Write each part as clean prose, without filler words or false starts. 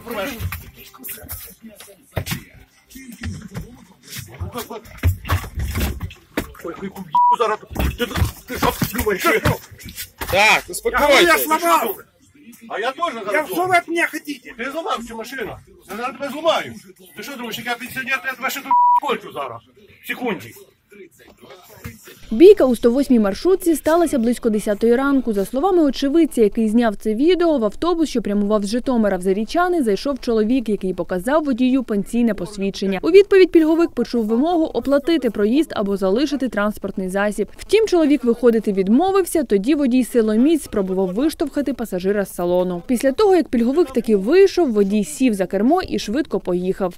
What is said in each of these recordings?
Зараз ти що думаєш? Так, успокойся. Я сломав! А я теж зараз. Я что вы от меня хотите? Ти зламав цю машину. Я зараз тебе зламаю. Ти що думаєш, як я пенсіонер, я тебе ще тут кольцю зараз. В секунді. Бійка у 108-й маршрутці сталася близько 10-ї ранку. За словами очевидця, який зняв це відео, в автобус, що прямував з Житомира в Зарічани, зайшов чоловік, який показав водію пенсійне посвідчення. У відповідь пільговик почув вимогу оплатити проїзд або залишити транспортний засіб. Втім, чоловік виходити відмовився, тоді водій силоміць спробував виштовхати пасажира з салону. Після того, як пільговик таки вийшов, водій сів за кермо і швидко поїхав.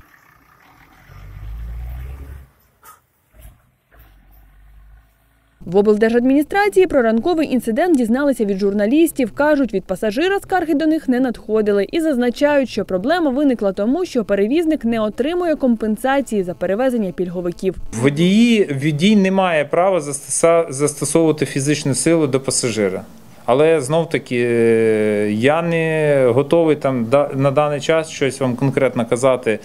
В облдержадміністрації про ранковий інцидент дізналися від журналістів. Кажуть, від пасажира скарги до них не надходили. І зазначають, що проблема виникла тому, що перевізник не отримує компенсації за перевезення пільговиків. Водій не має права застосовувати фізичну силу до пасажира. Але знов-таки я не готовий на даний час щось вам конкретно казати,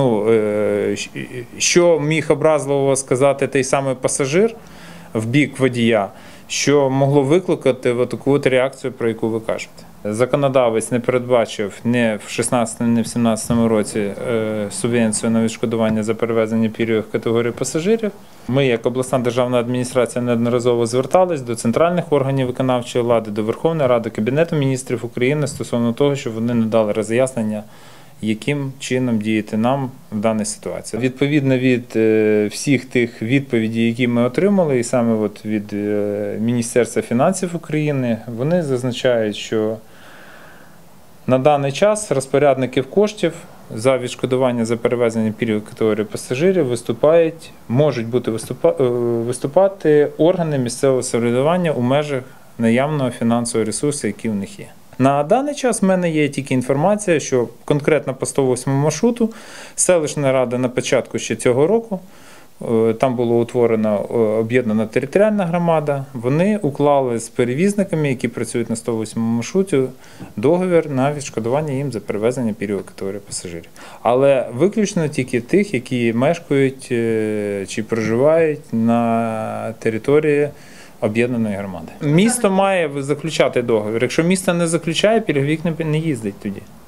що міг образливо сказати той самий пасажир в бік водія, що могло викликати таку реакцію, про яку ви кажете. Законодавець не передбачив ні в 2016, ні в 2017 році субвенцію на відшкодування за перевезення пільгових категорій пасажирів. Ми, як обласна державна адміністрація, неодноразово звертались до центральних органів виконавчої влади, до Верховної Ради, Кабінету міністрів України стосовно того, щоб вони надали роз'яснення, яким чином діяти нам в даній ситуації. Відповідно від всіх тих відповідей, які ми отримали, і саме від Міністерства фінансів України, вони зазначають, що на даний час розпорядників коштів за відшкодування за перевезення пільгових категорій пасажирів можуть виступати органи місцевого самоврядування у межах наявного фінансового ресурсу, який в них є. На даний час в мене є тільки інформація, що конкретно по 108 маршруту селищна рада на початку ще цього року, там була утворена об'єднана територіальна громада, вони уклали з перевізниками, які працюють на 108 маршруті, договір на відшкодування їм за перевезення пільгових категорій пасажирів. Але виключно тільки тих, які мешкають чи проживають на території об'єднаної громади. Місто має заключати договір. Якщо місто не заключає, пільговик не їздить тоді.